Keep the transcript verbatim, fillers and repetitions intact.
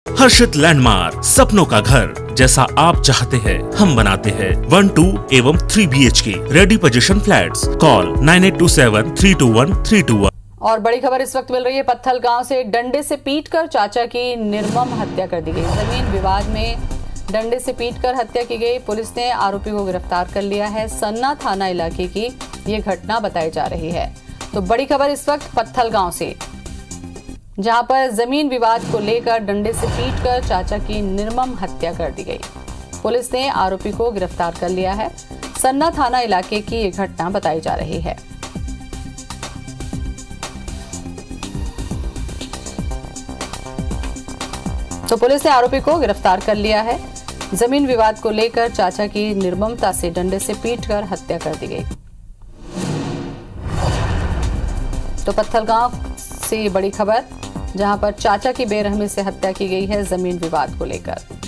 हर्षित landmark, सपनों का घर जैसा आप चाहते हैं हम बनाते हैं। वन टू एवं three B H K ready position flats. Call nine eight two seven three two one three two one. और बड़ी खबर इस वक्त मिल रही है पत्थल गांव से। डंडे से पीटकर चाचा की निर्मम हत्या कर दी गई। जमीन विवाद में डंडे से पीटकर हत्या की गई। पुलिस ने आरोपी को गिरफ्तार कर लिया है। सन्ना थाना इलाके की ये घटना बताई जा रही है। तो बड़ी खबर इस वक्त पत्थल गांव से, जहां पर जमीन विवाद को लेकर डंडे से पीटकर चाचा की निर्मम हत्या कर दी गई। पुलिस ने आरोपी को गिरफ्तार कर लिया है। सन्ना थाना इलाके की ये घटना बताई जा रही है। तो पुलिस ने आरोपी को गिरफ्तार कर लिया है। जमीन विवाद को लेकर चाचा की निर्ममता से डंडे से पीटकर हत्या कर दी गई। तो पत्थल गांव से बड़ी खबर, जहां पर चाचा की बेरहमी से हत्या की गई है जमीन विवाद को लेकर।